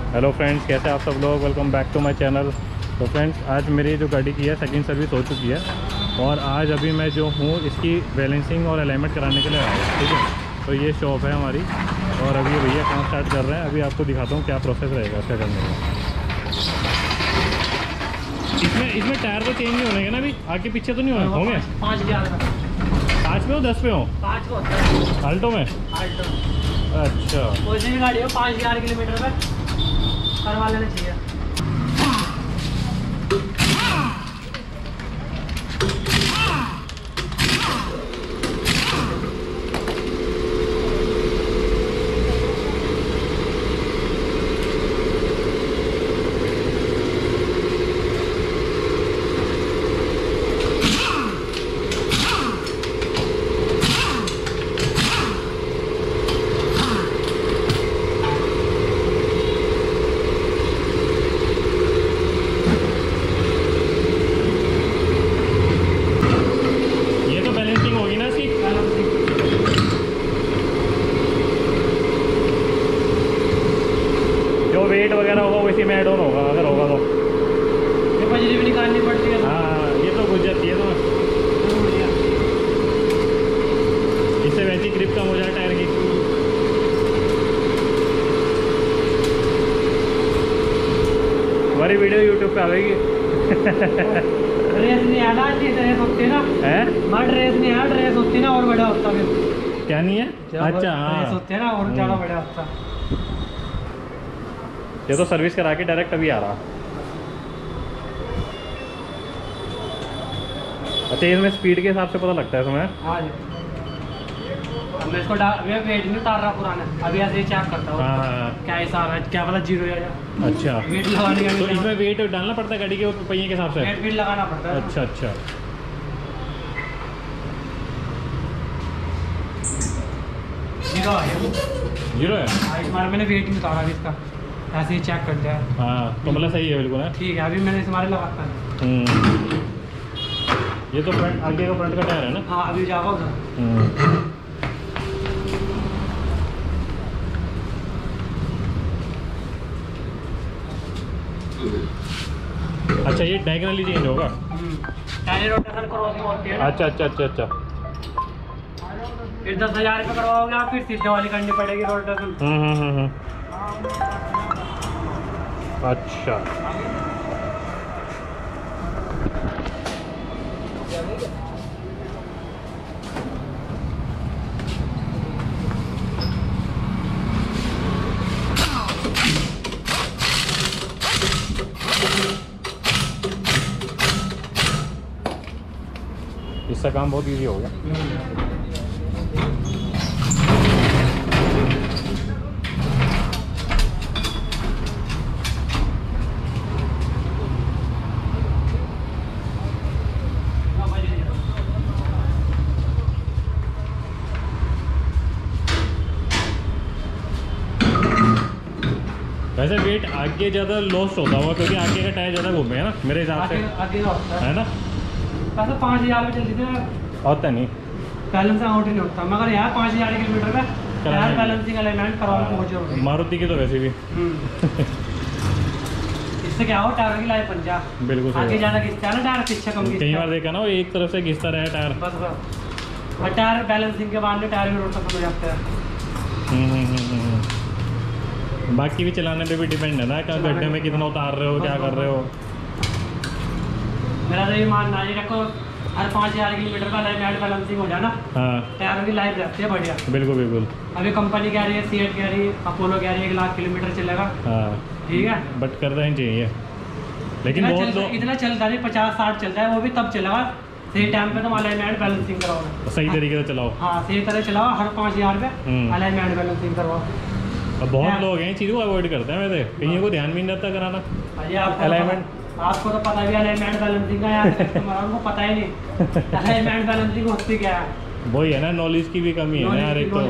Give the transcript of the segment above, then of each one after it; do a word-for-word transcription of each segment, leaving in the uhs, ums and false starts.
Hello friends, कैसे आप सब लोग। Welcome back to my channel. तो फ्रेंड्स, आज मेरी जो गाड़ी की है सेकंड सर्विस हो चुकी है और आज अभी मैं जो हूँ इसकी बैलेंसिंग और अलाइनमेंट कराने के लिए आया हूँ। ठीक है, तो ये शॉप है हमारी और अभी भैया काम स्टार्ट कर रहे हैं। अभी आपको दिखाता हूँ क्या प्रोसेस रहेगा इसका करने का। इसमें इसमें टायर तो चेंज नहीं होने ना अभी, आगे पीछे तो नहीं होने होंगे? पाँच ग्यारह पाँच पे हो दस पे हो? पाँच को होता है आल्टो में। आल्टो अच्छा, कोई सी भी गाड़ी हो पाँच ग्यारह किलोमीटर पे करवा लेना चाहिए। वेट वगैरह होगा वैसे में ऐड ऑन होगा अगर होगा तो। ये बजरी भी निकालनी पड़ती है। हाँ, ये तो घुस जाती है तो इससे वैसी ग्रिप कम हो जाए टायर की। हमारी वीडियो यूट्यूब पे आएगी। ड्रेस नहीं आना, ड्रेस होती है ना है मां, ड्रेस नहीं है, ड्रेस होती है ना और बड़ा होता है। क्या नहीं है? अच्छा हाँ, ड्रेस होती है ना और ज़्यादा बड़ा होता है। ये तो सर्विस करा के डायरेक्ट अभी आ रहा। अच्छा, इसमें स्पीड के हिसाब से पता लगता है इसमें। हाँ जी, मैं इसको वेट नहीं उतार रहा पुराना, अभी ऐसे ही चेक करता हूँ। हाँ, क्या हिसाब है, क्या पता जीरो या अच्छा वेट लगाने का। तो इसमें वेट डालना पड़ता है गाड़ी के पहिए के हिसाब से? वेट वेट लगाना पड़ता है। अच्छा अच्छा, जीरो है। जीरो है? हाँ, इस बार मैंने वेट नहीं उतारा अभी इसका, ऐसे ही चेक कर लिया। हाँ, तो मतलब सही है बिल्कुल है। ठीक है, अभी मैंने इस बार लगाता है। ये तो फ्रंट, आगे का फ्रंट का टायर है ना? हाँ, अभी जाओ उधर। अच्छा, ये डायगोनली चेंज होगा? टायर रोटेशन क्रॉसिंग होती है। अच्छा अच्छा अच्छा अच्छा, फिर दस हजार रुपये करवाओगे आप, फिर सीधे वाली करनी पड़ेगी रोटेशन। हम्म हम्म हम्म अच्छा, इसका काम बहुत इजी हो गया। वैसे वेट आगे ज़्यादा लॉस्ट होता होगा क्योंकि आगे का टायर ज़्यादा घूमे है ना मेरे हिसाब से, आगे होता है ना? वैसे पाँच हज़ार में चलती थी होता नहीं, बैलेंस आउट ही नहीं होता, मगर यहाँ पाँच हज़ार किलोमीटर पे टायर बैलेंसिंग अलाइनमेंट करवाना बहुत जरूरी है। मारुति की तो वैसे भी इससे क्या हो, टायर की लाइफ बन जा। बिल्कुल आगे ज़्यादा खिंचता है ना टायर, पीछे कम खिंचता है। कई बार देखा ना वो एक तरफ से घिसता रहा टायर। बस बस, और टायर बैलेंसिंग के बाद में टायर भी रोटेशन हो जाता है। बाकी भी चलाने पे भी डिपेंड है ना, क्या गड्ढे में कितना उतार रहे हो, क्या कर रहे हो। मेरा तो ये मानना है, देखो हर पाँच हज़ार किलोमीटर का अलाइनमेंट बैलेंसिंग हो जाना, हाँ, टायरों की लाइफ रहती है बढ़िया। बिल्कुल बिल्कुल। अभी कंपनी कह रही है, सीएट कह रही है, अपोलो कह रही है एक लाख किलोमीटर चलेगा। हाँ ठीक है, बट करना ही चाहिए, लेकिन बहुत लोग इतना चलता नहीं, पचास साठ चलता है, वो भी तब चलेगा सही टाइम पे तुम अलाइनमेंट बैलेंसिंग कराओ, सही तरीके से चलाओ। हाँ, सही तरह चलाओ, हर पाँच हज़ार पे अलाइनमेंट बैलेंसिंग करवाओ। अब बहुत लोग हैं चीज़ों को अवॉइड करते हैं, वैसे कईयों को ध्यान भी नहीं रहता कराना अलाइनमेंट। आपको तो पता भी अलाइनमेंट बैलेंसिंग का, यार कस्टमर को पता ही नहीं अलाइनमेंट बैलेंसिंग होती क्या है। वही है ना, नॉलेज की भी कमी है ना यार। एक तो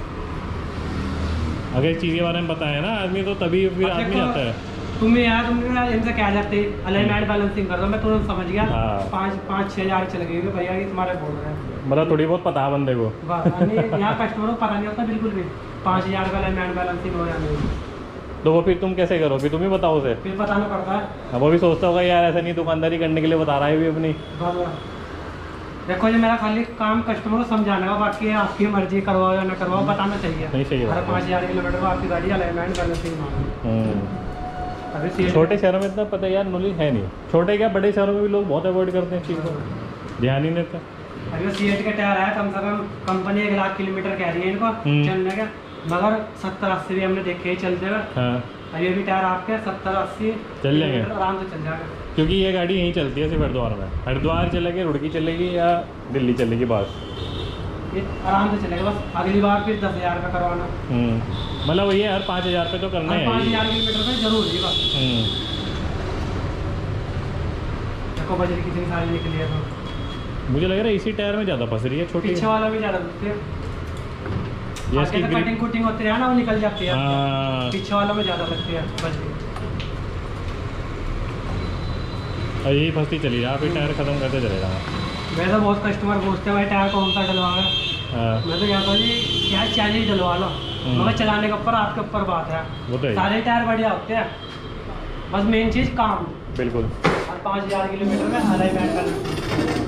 अगर चीज़ के बारे में पता है ना आदमी तो तभी फिर आदमी जाता है। तुम्हें यार तुमने इनसे क्या लगते अलाइनमेंट बैलेंसिंग कर दो, मैं तुरंत समझ गया। पाँच पाँच छः हज़ार चल गई भैया ये तुम्हारे बोल रहे हैं, मतलब थोड़ी बहुत पता है बंदे को। यहाँ कस्टमर को पता नहीं होता बिल्कुल भी, पाँच हज़ार का अलाइनमेंट बैलेंसिंग हो जाने। तो वो फिर तुम कैसे करोगे, तुम ही बताओ उसे। फिर बताना पड़ता है। अब वो भी सोचता होगा यार ऐसा नहीं दुकानदारी करने के लिए बता रहा है भी अपनी। देखो ये मेरा खाली काम कस्टमर को समझाने का, बाकी आपकी मर्जी करवाओ या ना करवाओ, बताना चाहिए। नहीं सही हर पाँच हज़ार किलोमीटर को आपकी गाड़ी अलाइनमेंट करना चाहिए। अभी छोटे शहरों में इतना पता है यार नॉलेज है नहीं, छोटे क्या बड़े शहरों में भी लोग बहुत अवॉइड करते हैं इस चीज़ को, ध्यान ही नहीं देता। अभी सी एट के टायर है, कम से कम कंपनी एक लाख किलोमीटर कह रही है इनको चलने का, मगर सत्तर अस्सी भी हमने देखे ही चलते हुए। हाँ। अभी भी टायर आपके सत्तर अस्सी चल जाएंगे, आराम से चल जाएगा, क्योंकि ये गाड़ी यहीं चलती है सिर्फ हरिद्वार में। हरिद्वार चलेगी, रुड़की चलेगी या दिल्ली चलेगी, बस ये आराम से चलेगा। बस अगली बार फिर दस हज़ार का करवाना, मतलब वही है हर पाँच हज़ार पे तो करना है, पाँच हज़ार किलोमीटर पे जरूर ही बस। देखो बजरी कितनी सारी निकली है, तो मुझे लग रहा है इसी टायर में ज़्यादा फंस रही है, छोटी पीछे वाला भी ज़्यादा लगती है। आगे तो कटिंग कुटिंग होती है ना, वो निकल जाती है, पीछे वालों में ज़्यादा लगती है बजरी। और यही फंसती चली रहा, फिर टायर खत्म करते चले रहा। वैसे बहुत कस्टमर पूछते हैं भाई टायर कौन सा डलवा है, मैं तो कहता हूँ जी क्या चाहिए डलवा लो, मगर चलाने के ऊपर आपके ऊपर बात है। वो तो सारे टायर बढ़िया होते हैं, बस मेन चीज़ काम। बिल्कुल। और पाँच हज़ार किलोमीटर में अलाइनमेंट करना।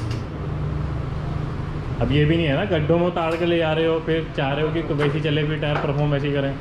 अब ये भी नहीं है ना गड्ढों में उतार के ले जा रहे हो, फिर चाह रहे हो कि वैसे ही चले, फिर टायर परफॉर्म वैसे ही करें।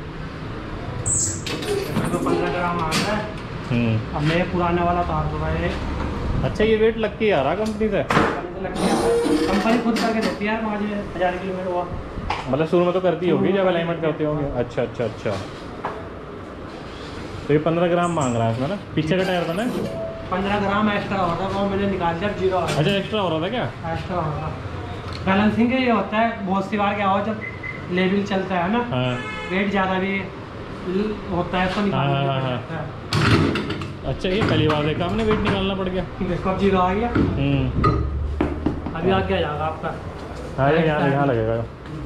तो पंद्रह ग्राम आ रहा है, अब मैं पुराने वाला उतार दूँगा ये। अच्छा ये वेट लग के आ रहा कंपनी से, कंपनी खुद करके देती है पाँच हज़ार किलोमीटर हुआ, मतलब शुरू में तो करती होगी जब अलाइनमेंट करते होंगे। अच्छा अच्छा अच्छा, तो ये पंद्रह ग्राम मांग रहा है इसमें ना, पीछे का टायर था ना पंद्रह ग्राम एक्स्ट्रा हो रहा था, वो मैंने निकाल दिया जीरो। अच्छा एक्स्ट्रा हो रहा था क्या? एक्स्ट्रा हो रहा था, बैलेंसिंग ये होता है बहुत सी बार क्या हो, जब लेवल चलता है ना, वेट ज़्यादा भी होता है तो निकालना पड़ता है। अच्छा ये पहली बार देखा हमने, वेट निकालना पड़ गया। इसको जीरो आ गया, अभी आगे आ जाएगा आपका। हाँ ये यहाँ यहाँ लगेगा।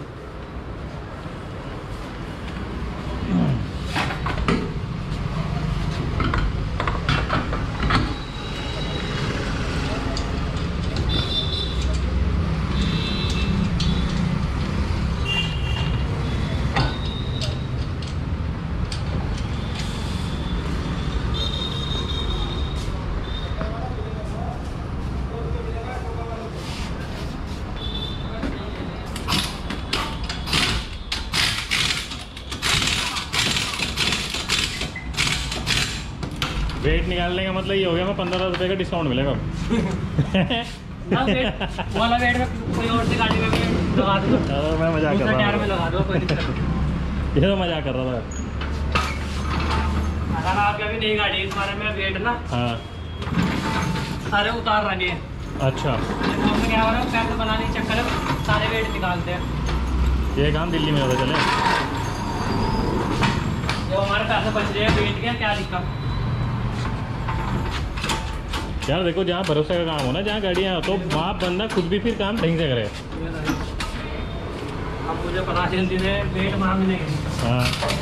वेट निकालने का मतलब ये हो गया मैं पंद्रह रुपये का डिस्काउंट मिलेगा। वाला वेट में कोई और सी गाड़ी में भी लगा दो, मैं मजाक कर रहा में लगा दो, कोई ये तो मजाक कर रहा था। अगर आपकी अभी नई गाड़ी इस बारे में वेट ना, हाँ सारे उतार रहे हैं। अच्छा तो क्या हो रहा है, पैसे बनाने के चक्कर में सारे वेट निकालते हैं। ये काम दिल्ली में होता चले, जब हमारे पैसे बच रहे हैं वेट के, क्या दिक्कत यार। देखो जहाँ भरोसे का काम हो ना, जहाँ गाड़ियाँ हो, तो वहाँ बंदा खुद भी फिर काम ढंग से करे। अब मुझे पता चलती है वेट मांगने की। हाँ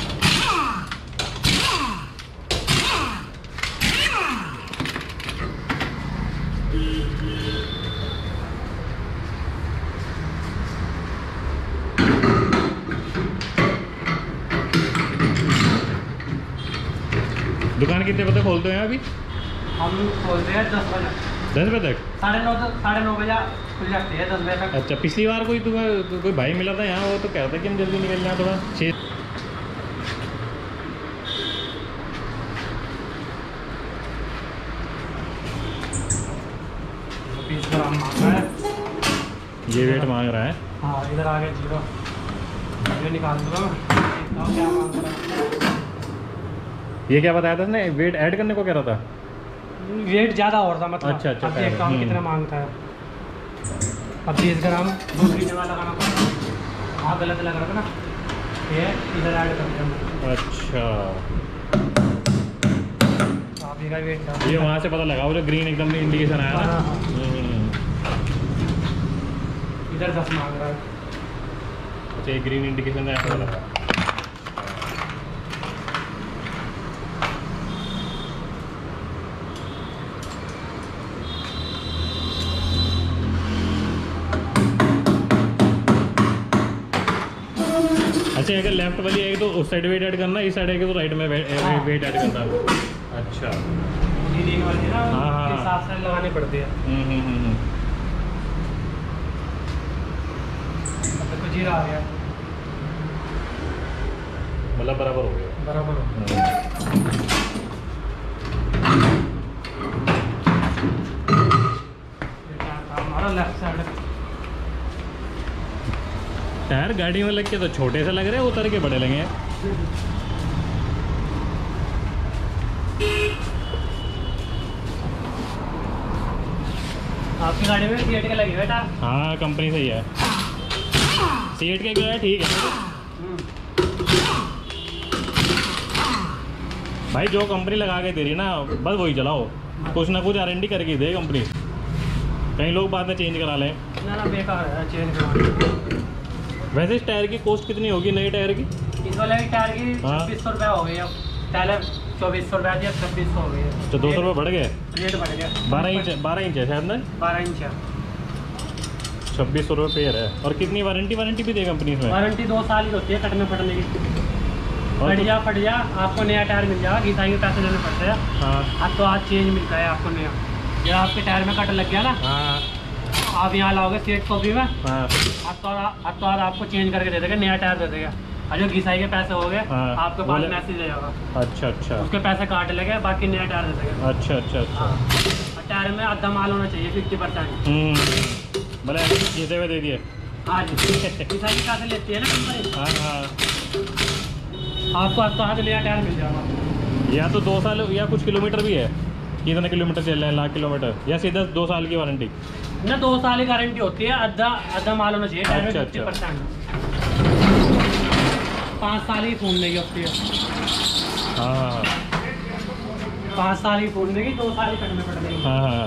दुकान कितने बजे खोलते हैं अभी? हम खोलते हैं दस बजे दस बजे तक, साढ़े नौ साढ़े नौ बजे खुल जाती है, दस बजे तक। अच्छा पिछली बार कोई तुम्हें कोई भाई मिला था यहाँ, वो तो कहता कि हम जल्दी निकल जाए थोड़ा छः। बीस ग्राम मांग रहा है, ये वेट मांग रहा है। हाँ इधर आ गया जीरो, ये निकाल दूँगा मैं। क्या मांग रहा है ये, क्या बताया था उसने, वेट ऐड करने को कह रहा था? वेट ज़्यादा और था मतलब। अच्छा अच्छा, अब देखता हूँ कितना मांगता है। अब बीस ग्राम दूसरी जगह लगाना पड़ेगा, हाँ गलत लग रहा था ना, ये इधर ऐड कर दिया। अच्छा आप का वेट ये वहाँ से पता लगा, वो जो ग्रीन एकदम इंडिकेशन आया ना, इधर दस मांग रहा है। अच्छा ये ग्रीन इंडिकेशन आया पता लगा। अच्छा, अगर लेफ्ट वाली है तो उस साइड वेट ऐड करना, इस साइड है तो राइट में वेट ऐड करना। अच्छा, वाली ना हाँ हाँ हिसाब से लगाने पड़ते हैं। हम्म हम्म हम्म देखो जीरा आ गया, मतलब बराबर हो गया, बराबर हो गया। हमारा लेफ्ट साइड टायर गाड़ी में लग के तो छोटे से लग रहे हैं, उतर के बड़े लगे हैं। आपकी गाड़ी में सीएट के लगे बेटा? हाँ, कंपनी सही है, सीएट के क्या है, ठीक है भाई। जो कंपनी लगा के दे रही ना, बस वही चलाओ, कुछ ना कुछ वारंटी करके दे कंपनी। कई लोग बाद में चेंज करा लें ना, ना बेकार है चेंज करवाना। वैसे इस टायर की कॉस्ट कितनी होगी नए टायर की? इस वाले टायर की छब्बीस सौ रुपये हो गई, अब पहले चौबीस सौ रुपये थी, अब छब्बीस सौ हो गई है। तो दो सौ रुपये बढ़ गए, रेट बढ़ गया। बारह इंच बारह इंच है शायद ना, बारह इंच है, छब्बीस सौ रुपये पेयर है। और कितनी वारंटी वारंटी भी दे कंपनी इसमें? वारंटी दो साल की होती है, कटने फटने की। फट जा फट जा आपको नया टायर मिल जाएगा, घिसाई के पैसे देने पड़ते हैं। हाँ, अब तो आज चेंज मिलता है आपको नया। जब आपके टायर में कट लग गया ना, हाँ, आप यहाँ लाओगे सीट कॉपी में, हाँ, अब तो अब तो आज आपको चेंज करके दे देगा, नया टायर दे देगा। और जो घिसाई के पैसे हो गए, हाँ, आपके पास मैसेज आ जाएगा। अच्छा अच्छा, उसके पैसे काट लेंगे, बाकी नया टायर दे देगा। अच्छा अच्छा अच्छा। और टायर में आधा माल होना चाहिए, फिफ्टी परसेंट। भले घिसे हुए दे दिए। हाँ जी, घिसाई के पैसे लेती है ना कंपनी। हाँ हाँ, आपको अब तो आज नया टायर मिल जाएगा। या तो दो साल या कुछ किलोमीटर भी है, कितने किलोमीटर चल रहे हैं, लाख किलोमीटर, या सीधा दो साल की वारंटी? ना, दो साल की गारंटी होती है, आधा आधा माल होना चाहिए टायर में, अच्छा, फिफ्टी अच्छा। परसेंट। पाँच साल की फोन देगी होती है। हाँ हाँ पाँच साल की फोन देगी, दो साल की कटने पड़ देगी। हाँ हाँ।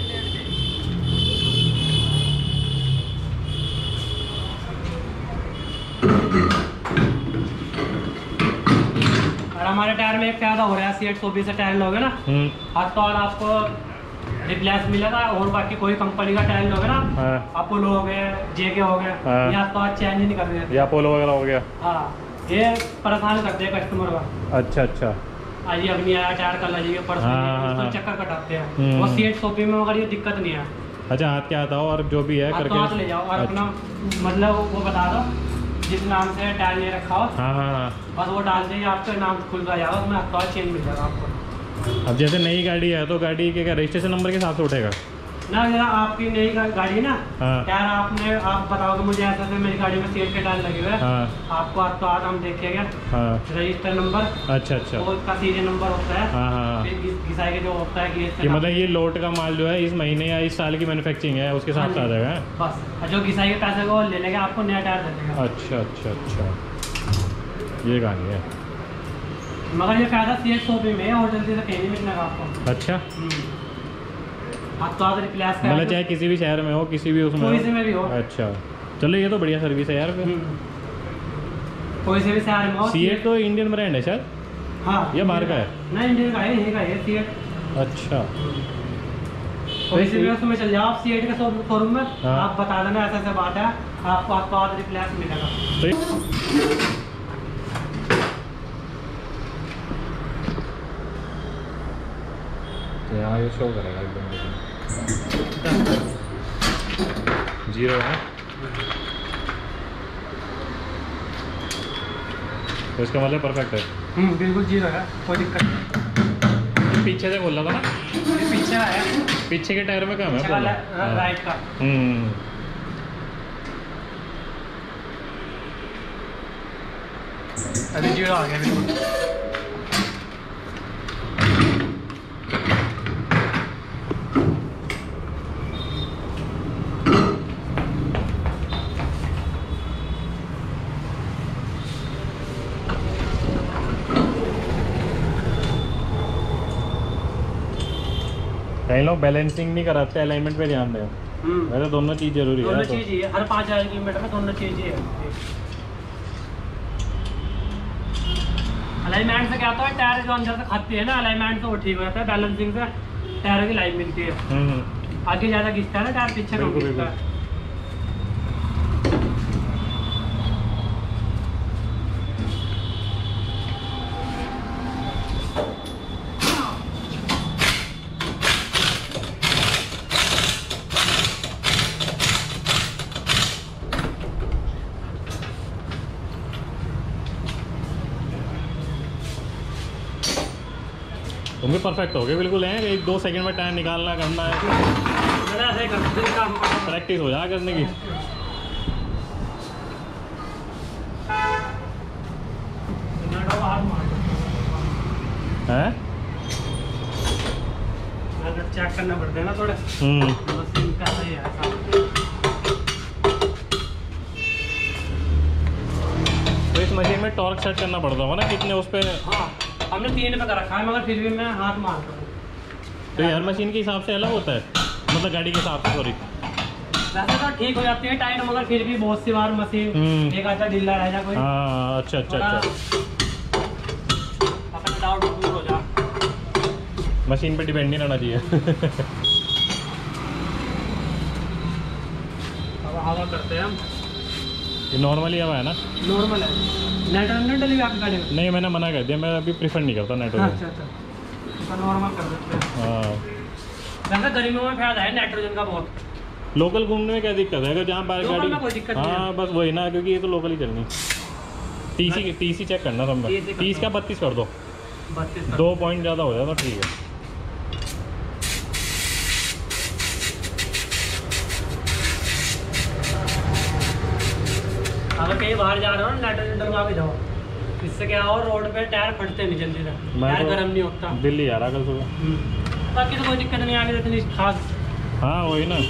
और हमारे टायर में एक फायदा हो रहा है, सी एट सौ बीस से टायर लोगे ना, हर तो और आपको रिप्लेस मिलेगा। और बाकी कोई कंपनी का टायर लोगे ना, हाँ, अपोलो हो गए, जेके हो गए, हाँ, यहाँ तो आज चेंज नहीं कर रहे, या पोलो वगैरह हो गया। हाँ, ये परेशान करते हैं कस्टमर का। अच्छा अच्छा, आज अब नहीं आया टायर, कल लीजिए, परसों हाँ, नहीं, हाँ, उसको हाँ। चक्कर कटाते हैं। हम्म। वो सी एट सौ बी में मगर ये दिक्कत नहीं है। अच्छा, हाथ क्या आता हो और जो भी है हाथ करके तो हाथ ले जाओ और अपना मतलब वो बता दो जिस नाम से टायर ले रखा हो, हाँ हाँ हाँ। बस वो डाल दीजिए, आपका नाम खुल जाएगा, उसमें हाथ चेंज मिल जाएगा आपको। अब जैसे नई गाड़ी है तो गाड़ी के क्या रजिस्ट्रेशन नंबर के हिसाब से उठेगा ना? जरा आपकी नई गा- गाड़ी ना, हाँ। टायर आपने आप बताओगे मुझे ऐसा ऐसे मेरी गाड़ी में सीट के टायर लगे हुए हैं, हाँ आपको हाथ तो हाथ हम देखेंगे, हाँ, रजिस्टर नंबर, अच्छा अच्छा, वो उसका सीरियल नंबर होता है, हाँ हाँ, फिर घिस- घिसाई के जो होता है कि कि मतलब ये लोट का माल जो है इस महीने या इस साल की मैन्युफैक्चरिंग है उसके साथ आ जाएगा। बस, और जो घिसाई के पैसे को ले लेंगे, आपको नया टायर दे देगा। अच्छा अच्छा अच्छा, ये कहानी है। मगर ये फायदा सी एट सौ बी में है, और जल्दी से कहीं नहीं मिलने का आपको। अच्छा, आप तो आज रिप्लेस कर मतलब चाहे किसी भी शहर में हो, किसी भी उसमें कोई से में भी हो। अच्छा, चलो ये तो बढ़िया सर्विस है यार फिर। कोई से भी शहर में हो। सीएट तो इंडियन ब्रांड है शायद, हाँ, ये बाहर का है? ना, इंडियन का है, यहीं का है सी एट। अच्छा, कोई से भी उसमें चल जाओ आप सी एट के शोरूम में, हाँ। आप बता देना ऐसा ऐसा बात है, आपको आपको आज रिप्लेस मिलेगा। तो यहाँ ये शो करेगा एकदम जीरो है, तो इसका मतलब परफेक्ट है। हम्म, बिल्कुल जीरो है, कोई दिक्कत नहीं। पीछे से बोल रहा था ना, ये पीछे है, पीछे के टायर में कम है पीछे वाला, राइट का। हम्म, अभी जीरो आ गया बिल्कुल। कई लोग बैलेंसिंग नहीं कराते, अलाइनमेंट पे ध्यान दें। वैसे दोनों चीज़ जरूरी है, दोनों तो। चीज़ ही है, हर पाँच हज़ार किलोमीटर में दोनों चीज़ ही है। अलाइनमेंट से क्या होता है, टायर जो अंदर से खाते हैं ना, अलाइनमेंट से वो ठीक हो जाता है, बैलेंसिंग से टायर की लाइन मिलती है। हम्म, आगे ज़्यादा खींचता है ना टायर, पीछे कम बिल्कुल, खींचता है। बिल्कुल। तुम भी परफेक्ट हो गए बिल्कुल हैं, एक दो सेकंड में टाइम निकालना करना है, प्रैक्टिस हो जाए करने की। हैं चेक करना पड़ता है ना थोड़े। मशीन का सही है ऐसा। तो इस मशीन में टॉर्क सेट करना पड़ता होगा ना कितने उस पर? हाँ हमने तीन पे कर रखा है, मगर फिर भी मैं हाथ मारता हूँ। तो हर मशीन के हिसाब से अलग होता है, मतलब गाड़ी के हिसाब से? सॉरी, वैसे तो ठीक हो जाती है टाइट, मगर फिर भी बहुत सी बार मशीन एक आधा ढीला रह जा कोई। हाँ अच्छा अच्छा अच्छा, अपना डाउट दूर हो जा। मशीन पे डिपेंड नहीं रहना चाहिए। अब हवा करते हैं हम। ये नॉर्मली हवा है ना? नॉर्मल है, नाइट्रोजन डली आपकी गाड़ी में? नहीं मैंने मना कर दिया, मैं अभी प्रीफर नहीं करता नाइट्रोजन। अच्छा अच्छा, नॉर्मल कर देते हैं। हाँ वैसे गर्मियों में फायदा है नाइट्रोजन का बहुत। लोकल घूमने में क्या दिक्कत है? अगर जहाँ बाहर गाड़ी, कोई दिक्कत नहीं है। हाँ बस वही ना, क्योंकि ये तो लोकल ही चलनी। तीस तीस ही चेक करना सब में, तीस का बत्तीस कर दो, बत्तीस दो पॉइंट ज़्यादा हो जाए तो ठीक है। अगर कहीं बाहर जा रहे हो ना नाइट्रोजन डलवा के जाओ, इससे क्या हो रोड पे टायर फटते नहीं जल्दी से, टायर तो गर्म नहीं होता। दिल्ली आ रहा कल सुबह, बाकी तो कोई दिक्कत नहीं आगे इतनी खास। हाँ वही ना।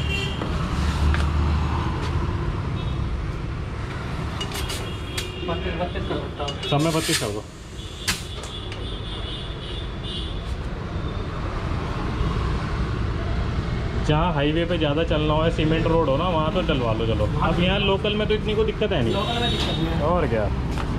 बत्तीस बत्तीस कर सकता हूँ, सब में बत्तीस कर दो। जहाँ हाईवे पे ज़्यादा चलना हो, सीमेंट रोड हो ना, वहाँ तो डलवा लो चलो। अब यहाँ लोकल में तो इतनी कोई दिक्कत है नहीं। लोकल में दिक्कत नहीं है। और क्या,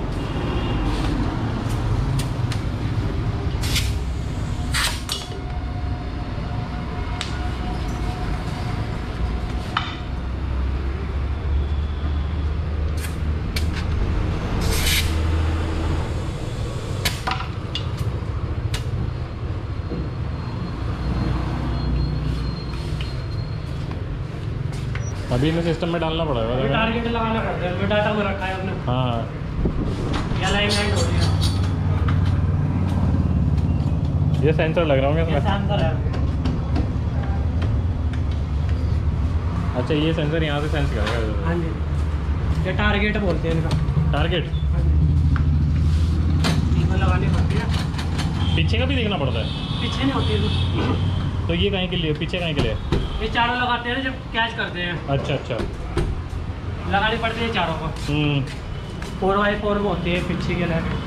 अभी इन्हें सिस्टम में डालना पड़ेगा। टारगेट लगाना पड़ता है, डाटा में रखा है अपने। हाँ ये अलाइनमेंट हो रही है, ये सेंसर लग रहा होंगे इसमें? सेंसर है। अच्छा ये सेंसर यहाँ से सेंस करेगा? हाँ जी, ये टारगेट बोलते हैं इनका। टारगेट इसमें लगानी पड़ती है। पीछे का भी देखना पड़ता है? पीछे नहीं होती है। तो ये कहीं के लिए, पीछे कहीं के लिए? ये चारों लगाते हैं जब कैच करते हैं। अच्छा अच्छा, लगानी पड़ती है चारों को। फोर बाई फोर में होती है पीछे के लिए।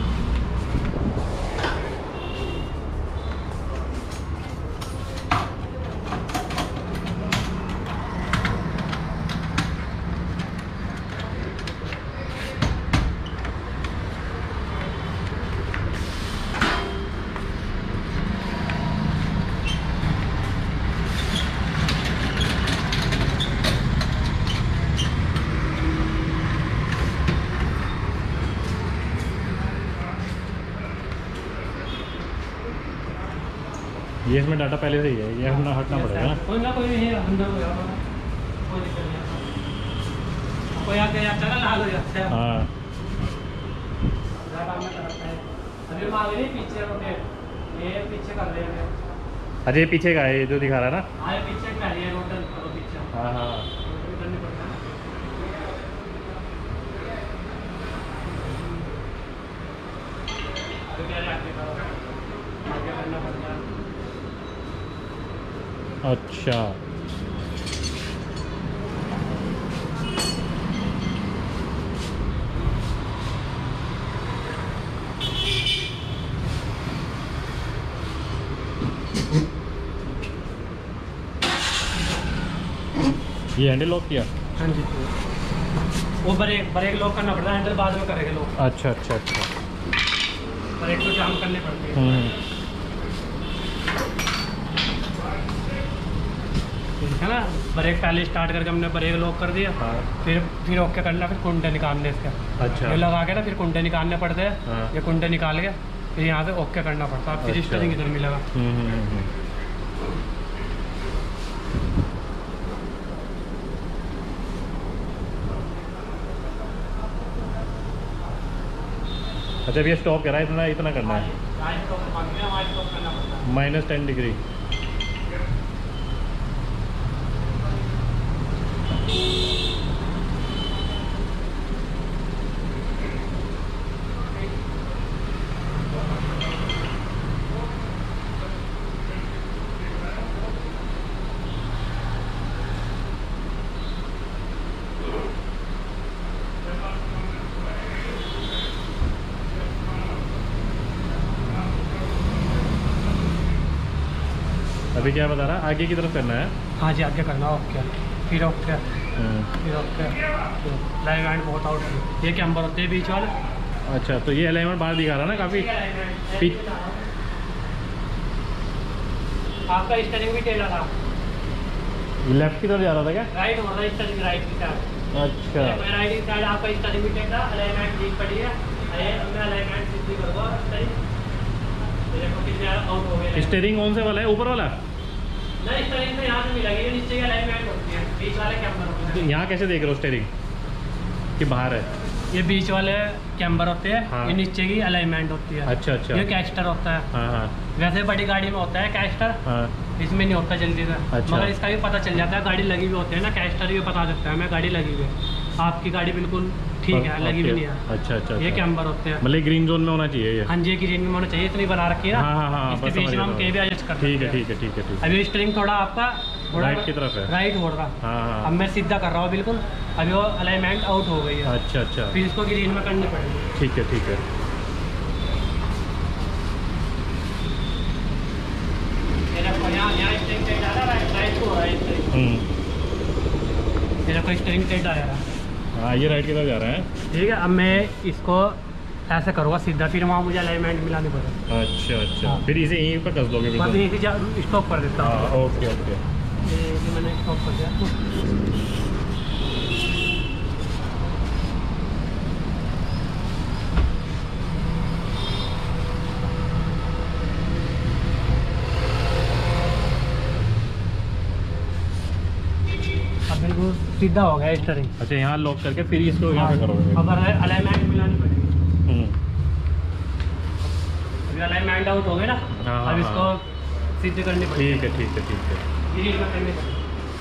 ये इसमें डाटा पहले से ही है, ये अपना हटना पड़ेगा ना? कोई ना कोई है अंदर हो जाता है, कोई दिक्कत नहीं। कोई आके जाता है लाल हो जाता है। हाँ अभी मांग रही पीछे रोटेट, ये पीछे कर रहे हैं। अच्छा ये पीछे का है, ये जो दिखा रहा है ना? हाँ ये पीछे का है, रोटेट करो पीछे। हाँ हाँ करनी पड़ता है। तो क्या आगे करो, आगे करना पड़ता है। अच्छा ये हैंडल लॉक किया? हाँ जी, वो ब्रेक ब्रेक लॉक करना पड़ता है, हैंडल बाद में करेंगे लोग। अच्छा अच्छा अच्छा, ब्रेक को जाम करने पड़ते हैं। ठीक है ना, ब्रेक पहले स्टार्ट करके हमने ब्रेक लॉक कर दिया। हाँ। फिर फिर ओके करना, फिर कुंडे निकालने इसके। अच्छा ये लगा के ना फिर कुंडे निकालने पड़ते हैं। हाँ। ये कुंडे निकाल के फिर यहाँ से ओके करना पड़ता है, फिर अच्छा। स्टीयरिंग इधर मिलेगा। हम्म हम्म हम्म। अच्छा भैया स्टॉप करा है, इतना इतना करना है, माइनस टेन डिग्री। अभी क्या बता रहा है, आगे की तरफ करना है? हाँ जी आगे करना, ओके फिर ओके फिर ओके। लाइव एंड बहुत आउट, ये कैम्बर होते हैं बीच वाले। अच्छा तो ये अलाइनमेंट बाहर दिखा रहा है ना काफ़ी। आपका स्टीयरिंग भी टेढ़ा था, लेफ्ट की तरफ जा रहा था क्या? राइट हो रहा है स्टीयरिंग, राइट की साइड। अच्छा राइट की साइड आपका स्टीयरिंग भी टेढ़ा, अलाइनमेंट ठीक पड़ी है। मैं अलाइनमेंट सीधी करूँगा, आउट हो गया। स्टीयरिंग कौन से वाला है, ऊपर वाला? नहीं स्टीयरिंग तो यहाँ से मिलेगी, ये नीचे की अलाइनमेंट होती है, बीच वाले कैम्बर होते हैं। यहाँ कैसे देख रहे हो स्टीयरिंग कि बाहर है? ये बीच वाले कैम्बर होते हैं, हाँ। ये नीचे की अलाइनमेंट होती है। अच्छा अच्छा। ये कैस्टर होता है। हाँ हाँ वैसे बड़ी गाड़ी में होता है कैस्टर, हाँ। इसमें नहीं होता जल्दी से। अच्छा। मगर इसका भी पता चल जाता है, गाड़ी लगी हुई होती है ना, कैस्टर भी बता सकता है मैं गाड़ी लगी हुई है, आपकी गाड़ी बिल्कुल ठीक है, लगी भी नहीं है। अच्छा अच्छा। ये कैम्बर होते हैं, मतलब ग्रीन जोन में होना चाहिए ये। हाँ जी ग्रीन में होना चाहिए, इतनी बना रखी है ना। हाँ हाँ हाँ, इसके बस बीच समझ में हम गया। कहीं भी एडजस्ट कर ठीक है सकते हैं। ठीक है ठीक है ठीक है। अभी स्टीयरिंग थोड़ा आपका राइट की तरफ है, राइट हो रहा। हाँ हाँ। अब मैं सीधा कर रहा हूँ बिल्कुल, अभी वो अलाइनमेंट आउट हो गई है। अच्छा अच्छा, फिर इसको ग्रीन में करनी पड़ेगी। ठीक है ठीक है। यहाँ यहाँ स्टीयरिंग टाइट आ रहा है, राइट को हो रहा है स्टीयरिंग, मेरा कोई स्टीयरिंग टाइट आ रहा है। हाँ ये राइट की तरफ जा रहा है। ठीक है, अब मैं इसको ऐसे करूँगा सीधा, फिर वहाँ मुझे अलाइनमेंट मिलानी पड़ेगी। अच्छा अच्छा, हाँ। फिर इसे यहीं पर कस दोगे बस बिल्कुल? यहीं से स्टॉप कर देता हूँ। हाँ ओके ओके। ये ये मैंने स्टॉप कर दिया। अब बिल्कुल सीधा हो गया स्टीयरिंग। अच्छा यहाँ लॉक करके फिर इसको यहाँ पे करोगे? अब अलाइनमेंट मिलानी पड़ेगी। हम्म। अभी अलाइनमेंट आउट हो गए ना, हाँ, अब हाँ, इसको सीधे करनी पड़ेगी। ठीक है ठीक है ठीक है। ग्रीन में करनी पड़ेगी।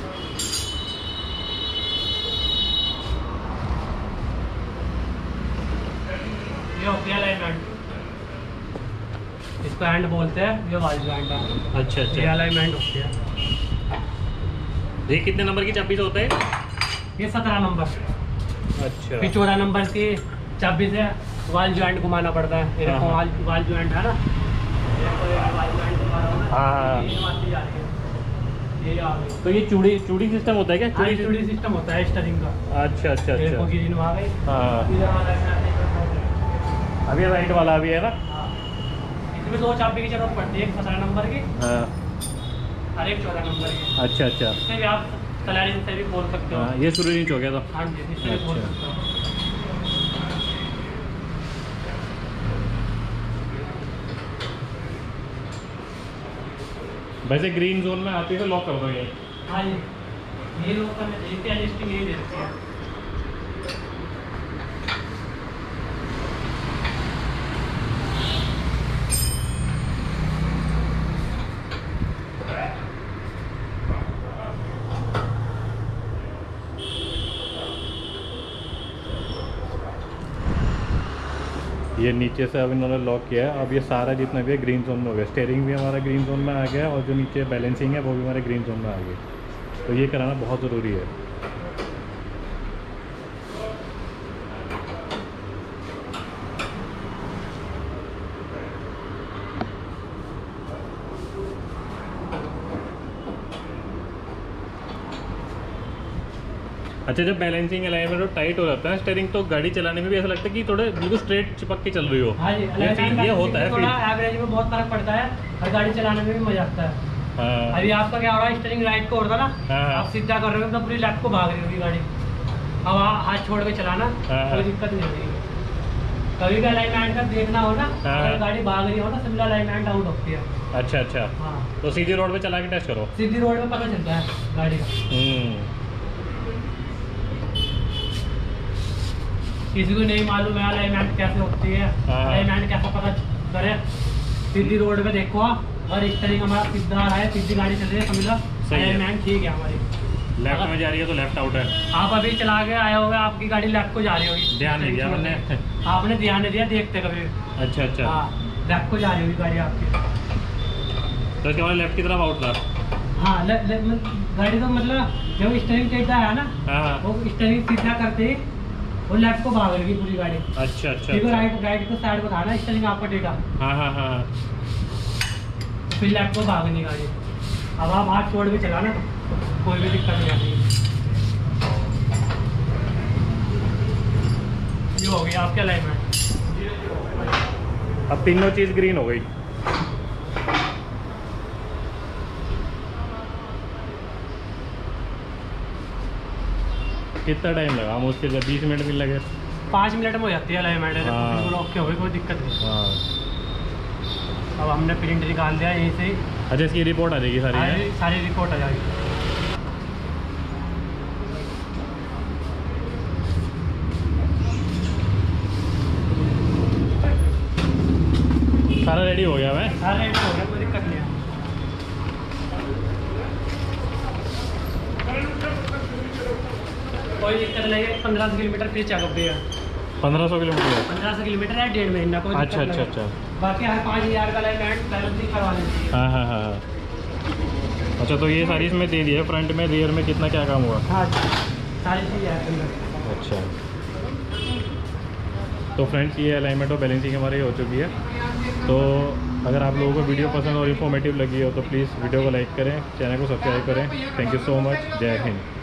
ये होती है अलाइनमेंट, इसको हैंड बोलते हैं, ये वाल जॉइंट है। अच्छा अच्छा। ये अलाइनमेंट होती है। ये कितने नंबर की चाबी से होता है? ये सत्रह नंबर, अच्छा। फिर चौदह नंबर की चाबी से वाल जॉइंट घुमाना पड़ता है। ये देखो हाँ। वाल वाल जॉइंट है ना, ये देखो ये वाल जॉइंट घुमा रहा हूं ना, हाँ। ये वाली जा रही है, ये आ गई। तो ये चूड़ी चूड़ी सिस्टम होता है क्या? चूड़ी चूड़ी सिस्टम होता है स्टीयरिंग का। अच्छा अच्छा ये देखो अच्छा। ग्रीन आ गई, हाँ इधर वाला है। अभी राइट वाला भी है ना? हाँ, इसमें दो चाबी की जरूरत पड़ती है, एक सत्रह नंबर की हाँ। और एक चौदह नंबर की। अच्छा अच्छा। इससे भी आप कलरिंग से भी खोल सकते हो। हाँ ये शुरू नहीं हो गया तो? हाँ जी, इससे भी खोल अच्छा। सकते हो। वैसे ग्रीन जोन में आते ही तो लॉक कर दो ये। हाँ जी, ये लोग का मैं देखते हैं, लिस्टिंग यही देखते हैं। ये नीचे से अब इन्होंने लॉक किया है। अब ये सारा जितना भी है ग्रीन जोन में हो गया। स्टीयरिंग भी हमारा ग्रीन जोन में आ गया और जो नीचे बैलेंसिंग है वो भी हमारे ग्रीन जोन में आ गई। तो ये कराना बहुत ज़रूरी है। अच्छा, जब बैलेंसिंग अलाइनमेंट और टाइट हो जाता है स्टीयरिंग तो गाड़ी चलाने में भी ऐसा लगता है कि थोड़े बिल्कुल स्ट्रेट चिपक के चल रही हो। हाँ जी, ये फील- ये होता है थोड़ा फील। एवरेज में बहुत फर्क पड़ता है और गाड़ी चलाने में भी मजा आता है। हाँ अभी आपका क्या हो रहा है, स्टीयरिंग राइट को हो रहा था ना, हाँ। आप सीधा कर रहे हो तो पूरी लेफ्ट को भाग रही होगी गाड़ी। अब आ- हाथ छोड़ के चलाना, हाँ। कोई दिक्कत नहीं होगी। कभी भी अलाइनमेंट का देखना हो ना, हाँ। अगर गाड़ी भाग रही हो ना, सिमिलर अलाइनमेंट आउट होती है। अच्छा अच्छा। हाँ, तो सीधी रोड पे चला के टेस्ट करो। सीधी रोड में पता चलता है गाड़ी का। हम्म। किसी को नहीं मालूम है अलाइनमेंट कैसे होती है, अलाइनमेंट कैसे पता करे, सीधी रोड पे देखो और इस तरीके हमारा सीधा है, सीधी गाड़ी चल रही है, समझ लो अलाइनमेंट ठीक है हमारी। लेफ्ट में जा रही है तो लेफ्ट आउट है। आप अभी चला के आए होगे, आपकी गाड़ी लेफ्ट को जा रही होगी, ध्यान नहीं दिया मैंने। आपने ध्यान नहीं दिया, देखते कभी। अच्छा अच्छा। हाँ लेफ्ट को जा रही होगी गाड़ी आपकी, तो इसके बाद लेफ्ट की तरफ आउट था। हाँ ले, ले, गाड़ी तो मतलब जब स्टीयरिंग टेढ़ा है ना, हाँ वो स्टीयरिंग सीधा करते ही वो लेफ्ट को भाग रही पूरी गाड़ी। अच्छा अच्छा। देखो राइट राइट को साइड को था ना स्टीयरिंग आपका टेढ़ा। हाँ हाँ हाँ। फिर लेफ्ट को भागनी गाड़ी। अब आप हाथ छोड़ के चला ना तो कोई भी दिक्कत नहीं आती। ये हो गई आपके अलाइनमेंट। अब तीनों चीज़ ग्रीन हो गई। कितना टाइम लगा? मुश्किल से बीस मिनट भी लगे। पाँच मिनट में हो जाती है अलाइनमेंट। हाँ। ओके हो गई, कोई दिक्कत नहीं। हाँ। अब हमने प्रिंट निकाल दिया यहीं से। अच्छा इसकी रिपोर्ट आ जाएगी सारी? सारी, सारी रिपोर्ट आ जाएगी। सारा रेडी हो गया है? सारा रेडी हो गया, कोई दिक्कत नहीं है। कोई दिक्कत नहीं है। पंद्रह सौ किलोमीटर फिर चेकअप भी है। पंद्रह सौ किलोमीटर? पंद्रह सौ किलोमीटर है, डेढ़ महीना। कोई अच्छा अच्छा अच्छा। बाकी हर पाँच हज़ार का अलाइनमेंट बैलेंस करवा लेंगे। हाँ हाँ हाँ हाँ। अच्छा तो ये सारी इसमें दे दिया, फ्रंट में रियर में कितना क्या काम हुआ? हाँ सारी चीज़ है। अच्छा तो फ्रेंड्स ये अलाइनमेंट और बैलेंसिंग हमारी हो चुकी है। तो अगर आप लोगों को वीडियो पसंद और इन्फॉर्मेटिव लगी हो तो प्लीज़ वीडियो को लाइक करें, चैनल को सब्सक्राइब करें। Thank you so much. जय हिंद।